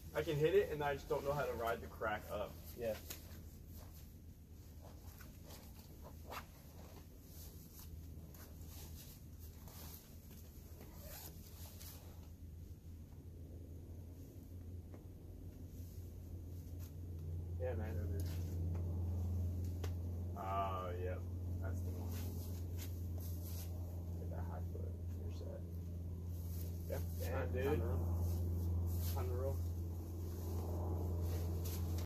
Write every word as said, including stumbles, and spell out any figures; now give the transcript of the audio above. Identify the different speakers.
Speaker 1: I can hit it, and I just don't know how to ride the crack up.
Speaker 2: Yeah.
Speaker 1: Yeah, man. Oh, yeah. That's the one. Get that high foot. You're set. Yep.
Speaker 2: Damn, dude.